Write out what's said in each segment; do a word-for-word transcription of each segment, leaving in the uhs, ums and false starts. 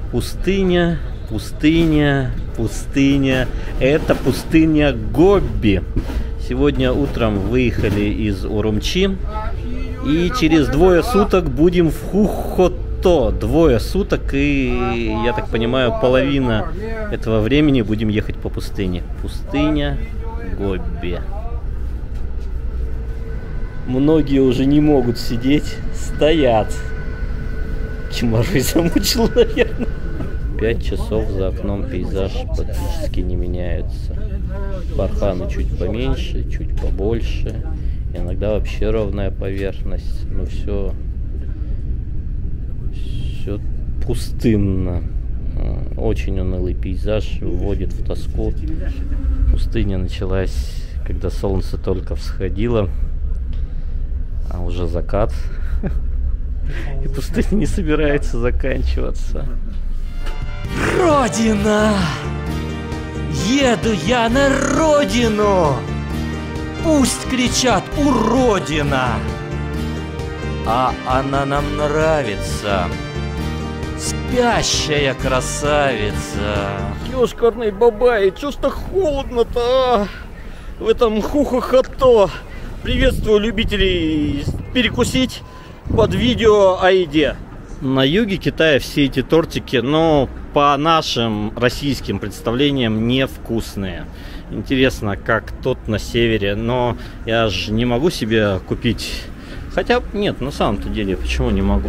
Пустыня, пустыня, пустыня. Это пустыня Гоби. Сегодня утром выехали из Урумчи. И через двое суток будем в Хухото. Двое суток. И, я так понимаю, половина этого времени будем ехать по пустыне. Пустыня Гоби. Многие уже не могут сидеть. Стоят. Чеморой замучил, наверное. Пять часов за окном пейзаж практически не меняется. Барханы чуть поменьше, чуть побольше. Иногда вообще ровная поверхность. Но все, все пустынно. Очень унылый пейзаж, вводит в тоску. Пустыня началась, когда солнце только всходило, а уже закат. И пустыня не собирается заканчиваться. Родина! Еду я на родину! Пусть кричат «Уродина!» А она нам нравится. Спящая красавица. Ёшкарный бабай, чё ж так холодно-то, а? В этом Хухото. Приветствую любителей перекусить под видео о еде. На юге Китая все эти тортики, но по нашим российским представлениям, невкусные. Интересно, как тот на севере, но я же не могу себе купить. Хотя, нет, на самом-то деле, почему не могу?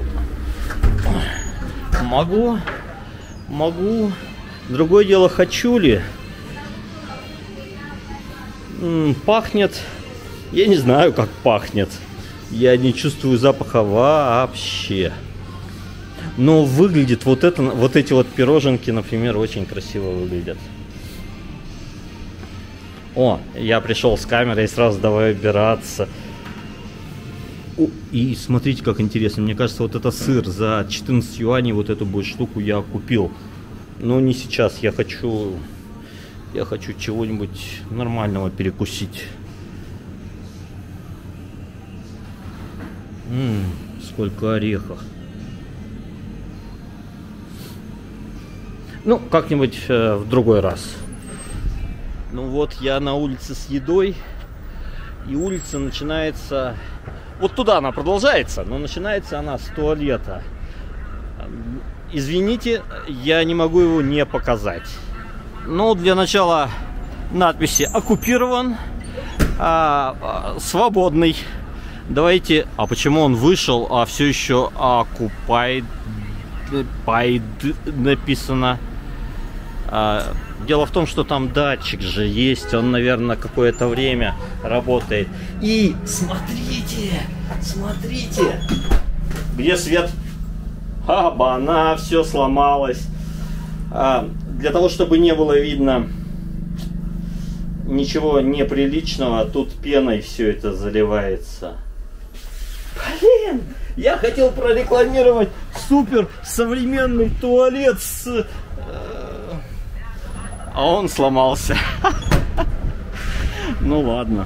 Могу, могу. Другое дело, хочу ли? М-м, пахнет. Я не знаю, как пахнет. Я не чувствую запаха вообще. Но выглядит вот это, вот эти вот пироженки, например, очень красиво выглядят. О, я пришел с камерой и сразу давай убираться. О, и смотрите, как интересно. Мне кажется, вот это сыр за четырнадцать юаней, вот эту бы штуку я купил. Но не сейчас. Я хочу, я хочу чего-нибудь нормального перекусить. Ммм, сколько орехов. Ну, как-нибудь э, в другой раз. Ну вот, я на улице с едой. И улица начинается... Вот туда она продолжается, но начинается она с туалета. Извините, я не могу его не показать. Ну, для начала надписи «Оккупирован», а, а, «Свободный». Давайте... А почему он вышел, а все еще «Occupied» написано? А, дело в том, что там датчик же есть, он, наверное, какое-то время работает. И смотрите, смотрите, где свет? Хабана, все сломалось. А, для того, чтобы не было видно ничего неприличного, тут пеной все это заливается. Блин, я хотел прорекламировать супер современный туалет с... А он сломался. Ну ладно.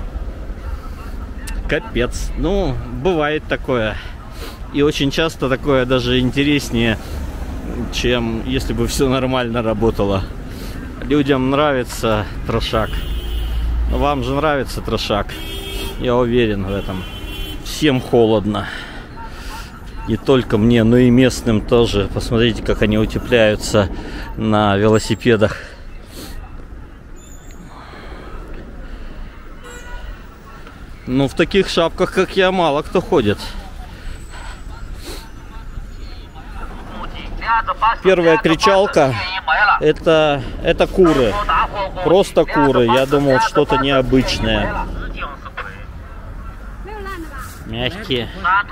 Капец. Ну, бывает такое. И очень часто такое даже интереснее, чем если бы все нормально работало. Людям нравится трешак. Вам же нравится трешак. Я уверен в этом. Всем холодно. Не только мне, но и местным тоже. Посмотрите, как они утепляются на велосипедах. Ну, в таких шапках, как я, мало кто ходит. Первая кричалка — это, это куры. Просто куры. Я думал, что-то необычное. Мягкие.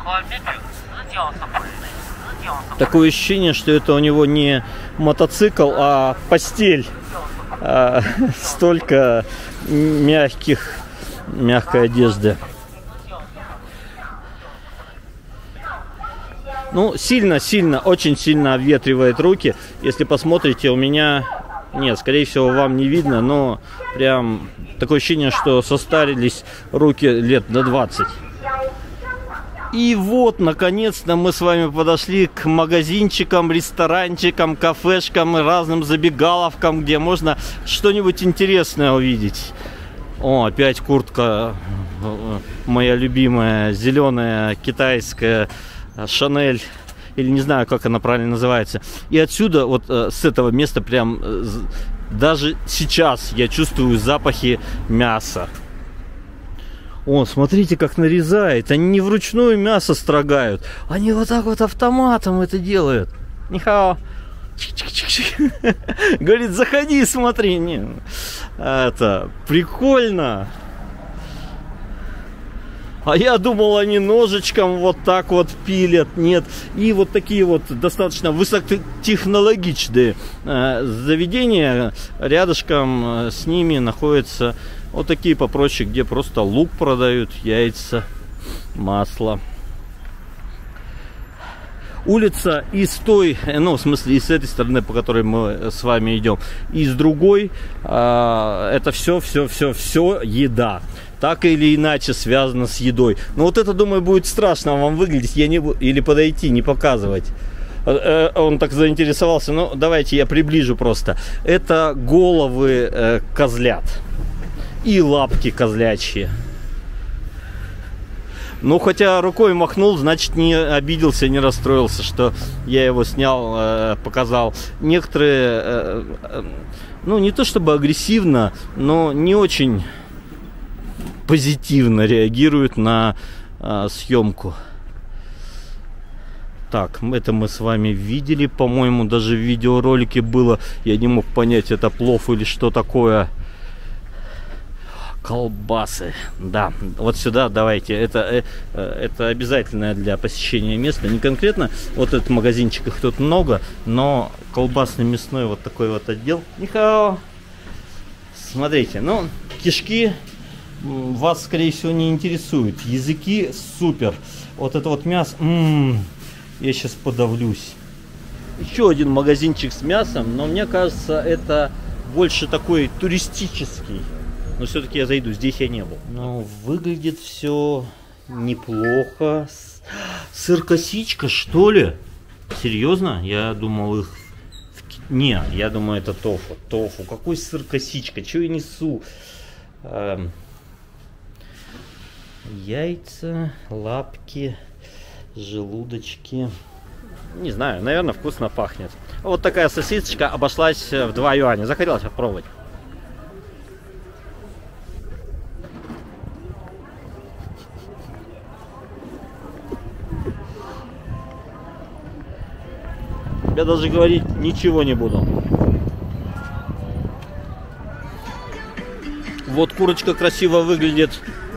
Такое ощущение, что это у него не мотоцикл, а постель. А, столько мягких, мягкой одежды. Ну, сильно-сильно, очень сильно обветривает руки. Если посмотрите, у меня... Нет, скорее всего, вам не видно, но прям такое ощущение, что состарились руки лет до двадцати. И вот, наконец-то, мы с вами подошли к магазинчикам, ресторанчикам, кафешкам и разным забегаловкам, где можно что-нибудь интересное увидеть. О, опять куртка моя любимая, зеленая, китайская, Шанель, или не знаю, как она правильно называется. И отсюда, вот с этого места, прям даже сейчас я чувствую запахи мяса. О, смотрите, как нарезает. Они не вручную мясо строгают. Они вот так вот автоматом это делают. Нихао. Говорит, заходи, смотри. Не, это прикольно. А я думал, они ножичком вот так вот пилят. Нет. И вот такие вот достаточно высокотехнологичные э, заведения. Рядышком с ними находятся вот такие попроще, где просто лук продают, яйца, масло. Улица и с той, ну, в смысле, и с этой стороны, по которой мы с вами идем, и с другой, э, это все, все, все, все еда. Так или иначе связано с едой. Но вот это, думаю, будет страшно вам выглядеть. Я не буду, или подойти, не показывать. Он так заинтересовался. Ну, давайте я приближу просто. Это головы э, козлят. И лапки козлячьи. Ну, хотя рукой махнул, значит, не обиделся, не расстроился, что я его снял, э, показал. Некоторые, э, э, ну, не то чтобы агрессивно, но не очень позитивно реагируют на э, съемку. Так, это мы с вами видели, по-моему, даже в видеоролике было. Я не мог понять, это плов или что такое. Колбасы. Да, вот сюда давайте. Это, это обязательное для посещения место. Не конкретно вот этот магазинчик, их тут много, но колбасный мясной вот такой вот отдел. Нихао. Смотрите, ну, кишки вас, скорее всего, не интересуют. Языки супер. Вот это вот мясо. М-м, я сейчас подавлюсь. Еще один магазинчик с мясом, но мне кажется, это больше такой туристический. Но все-таки я зайду, здесь я не был. Но выглядит все неплохо. Сыр-косичка, что ли? Серьезно? Я думал их... Не, я думаю, это тофу. Тофу. Какой сыр-косичка? Чего я несу? Эм... Яйца, лапки, желудочки. Не знаю, наверное, вкусно пахнет. Вот такая сосисочка обошлась в два юаня. Захотелось попробовать. Я даже говорить ничего не буду. Вот курочка красиво выглядит.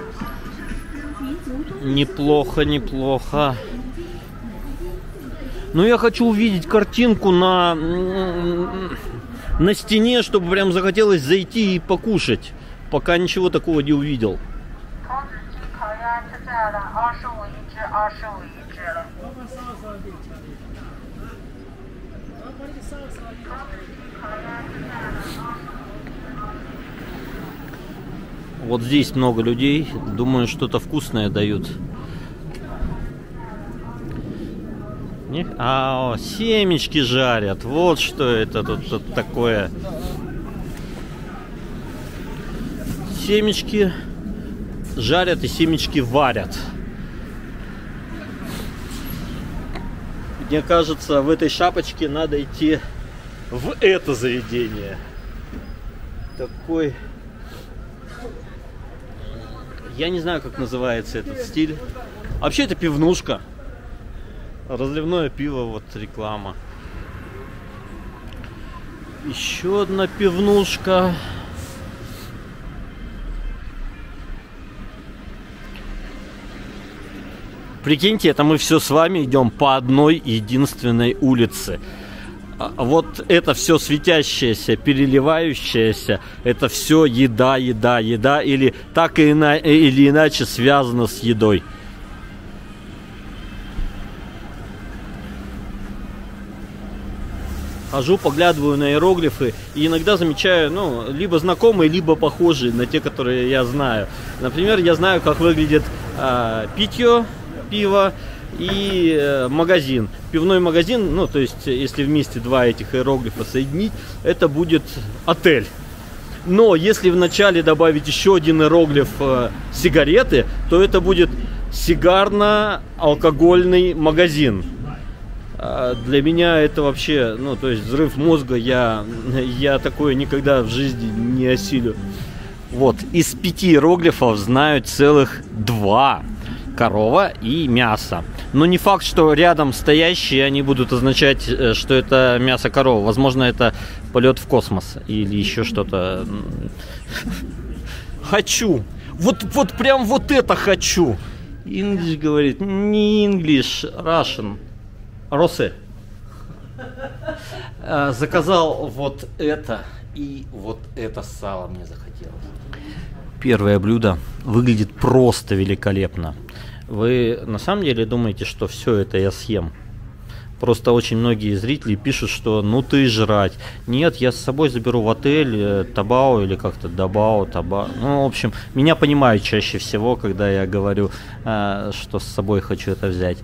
Неплохо, неплохо. Но я хочу увидеть картинку на, на стене, чтобы прям захотелось зайти и покушать. Пока ничего такого не увидел. Вот здесь много людей. Думаю, что-то вкусное дают. Не? А, о, семечки жарят. Вот что это тут, тут такое. Семечки жарят и семечки варят. Мне кажется, в этой шапочке надо идти в это заведение. Такой... Я не знаю, как называется этот стиль. Вообще это пивнушка. Разливное пиво, вот реклама. Еще одна пивнушка. Прикиньте, это мы все с вами идем по одной единственной улице. Вот это все светящееся, переливающееся, это все еда, еда, еда, или так и ина- или иначе связано с едой. Хожу, поглядываю на иероглифы и иногда замечаю, ну, либо знакомые, либо похожие на те, которые я знаю. Например, я знаю, как выглядит э, питье, пиво и э, магазин. Пивной магазин, ну то есть если вместе два этих иероглифа соединить, это будет отель. Но если вначале добавить еще один иероглиф э, сигареты, то это будет сигарно-алкогольный магазин. Э, для меня это вообще, ну то есть взрыв мозга, я, я такое никогда в жизни не осилю. Вот, из пяти иероглифов знают целых два. Корова и мясо. Но не факт, что рядом стоящие они будут означать, что это мясо коровы. Возможно, это полет в космос или еще что-то. Хочу. Вот, вот прям вот это хочу. English говорит. Не English, Russian. Росе. Заказал вот это и вот это сало мне захотелось. Первое блюдо выглядит просто великолепно. Вы на самом деле думаете, что все это я съем? Просто очень многие зрители пишут, что ну ты жрать. Нет, я с собой заберу в отель табао или как-то дабао, таба. Ну, в общем, меня понимают чаще всего, когда я говорю, что с собой хочу это взять.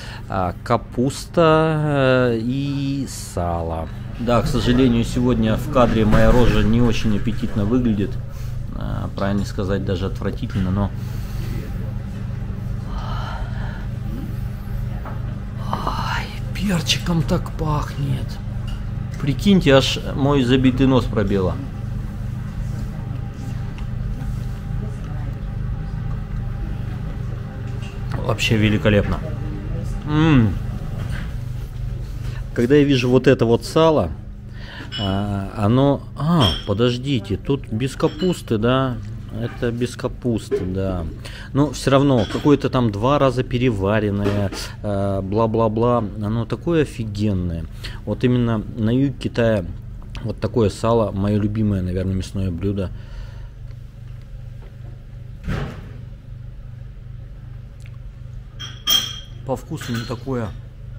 Капуста и сало. Да, к сожалению, сегодня в кадре моя рожа не очень аппетитно выглядит. Правильно сказать, даже отвратительно, но ай, перчиком так пахнет. Прикиньте, аж мой забитый нос пробило. Вообще великолепно. М-м. Когда я вижу вот это вот сало, А, оно... А, подождите, тут без капусты, да? Это без капусты, да. Но все равно, какое-то там два раза переваренное, бла-бла-бла. Э, оно такое офигенное. Вот именно на юге Китая вот такое сало, мое любимое, наверное, мясное блюдо. По вкусу не такое...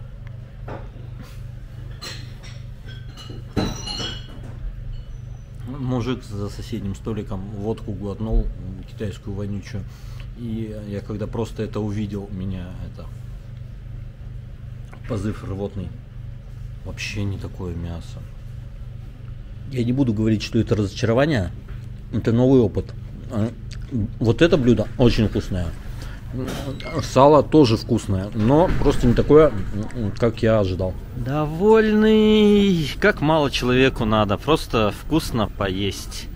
Мужик за соседним столиком водку глотнул, китайскую вонючую. И я когда просто это увидел, меня это позыв рвотный. Вообще не такое мясо. Я не буду говорить, что это разочарование. Это новый опыт. Вот это блюдо очень вкусное. Сало тоже вкусное, но просто не такое, как я ожидал. Довольный, как мало человеку надо, просто вкусно поесть.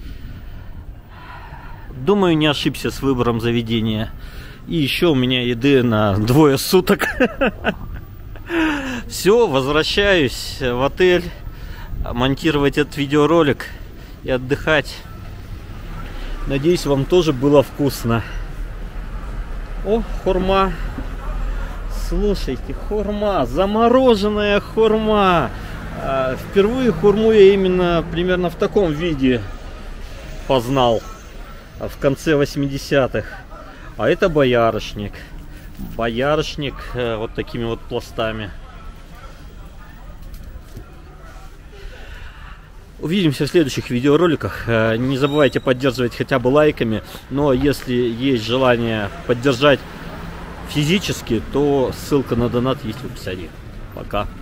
Думаю, не ошибся с выбором заведения. И еще у меня еды на двое суток. Все, возвращаюсь в отель, монтировать этот видеоролик и отдыхать. Надеюсь, вам тоже было вкусно. О, хурма. Слушайте, хурма, замороженная хурма. А, впервые хурму я именно примерно в таком виде познал в конце восьмидесятых. А это боярышник. Боярышник вот такими вот пластами. Увидимся в следующих видеороликах. Не забывайте поддерживать хотя бы лайками. Но если есть желание поддержать физически, то ссылка на донат есть в описании. Пока.